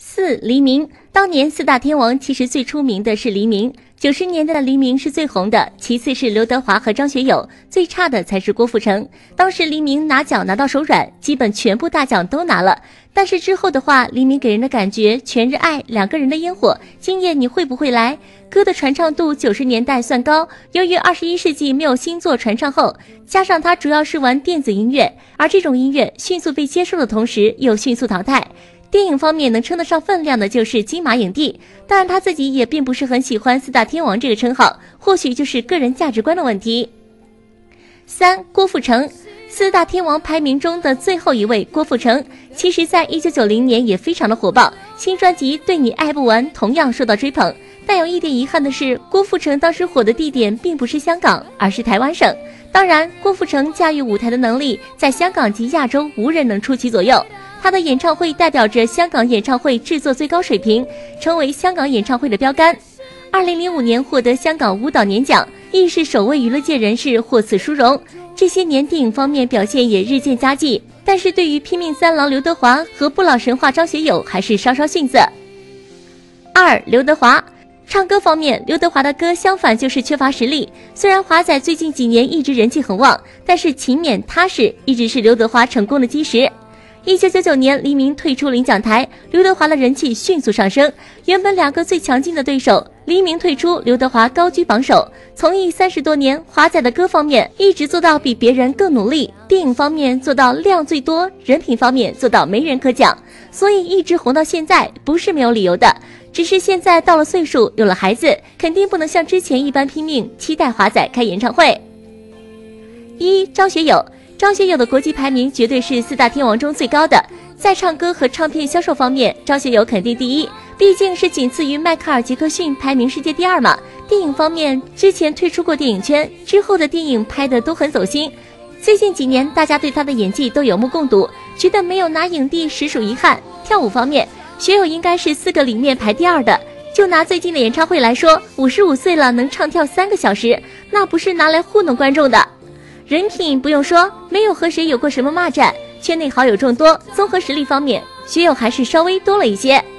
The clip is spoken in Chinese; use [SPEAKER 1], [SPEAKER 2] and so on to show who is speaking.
[SPEAKER 1] 4. 黎明。当年4大天王其实最出名的是黎明，90年代的黎明是最红的，其次是刘德华和张学友，最差的才是郭富城。当时黎明拿奖拿到手软，基本全部大奖都拿了，但是之后的话，黎明给人的感觉全日爱、两个人的烟火、今夜你会不会来，歌的传唱度90年代算高。由于21世纪没有新作传唱后，加上它主要是玩电子音乐，而这种音乐迅速被接受的同时又迅速淘汰。电影方面能称得上分量的就是金马影帝，当然他自己也并不是很喜欢4大天王这个称号，或许就是个人价值观的问题。3. 郭富城。4大天王排名中的最后一位郭富城，其实在1990年也非常的火爆，新专辑对你爱不完同样受到追捧。但有一点遗憾的是，郭富城当时火的地点并不是香港，而是台湾省。当然，郭富城驾驭舞台的能力在香港及亚洲无人能出其左右，他的演唱会代表着香港演唱会制作最高水平，成为香港演唱会的标杆。2005年获得香港舞蹈年奖，亦是首位娱乐界人士获此殊荣。这些年电影方面表现也日渐佳绩，但是对于拼命三郎刘德华和不老神话张学友还是稍稍逊色。2. 刘德华。唱歌方面，刘德华的歌相反就是缺乏实力。虽然华仔最近几年一直人气很旺，但是勤勉踏实一直是刘德华成功的基石。1999年黎明退出领奖台，刘德华的人气迅速上升。原本2个最强劲的对手，黎明退出，刘德华高居榜首。从艺30多年，华仔的歌方面一直做到比别人更努力，电影方面做到量最多，人品方面做到没人可讲，所以一直红到现在不是没有理由的。只是现在到了岁数，有了孩子，肯定不能像之前一般拼命期待华仔开演唱会。1. 张学友。张学友的国际排名绝对是4大天王中最高的，在唱歌和唱片销售方面，张学友肯定第一，毕竟是仅次于迈克尔·杰克逊排名世界第2嘛。电影方面，之前退出过电影圈，之后的电影拍的都很走心。最近几年，大家对他的演技都有目共睹，觉得没有拿影帝实属遗憾。跳舞方面，学友应该是4个里面排第2的。就拿最近的演唱会来说，55岁了能唱跳3个小时，那不是拿来糊弄观众的。人品不用说，没有和谁有过什么骂战，圈内好友众多，综合实力方面，学友还是稍微多了一些。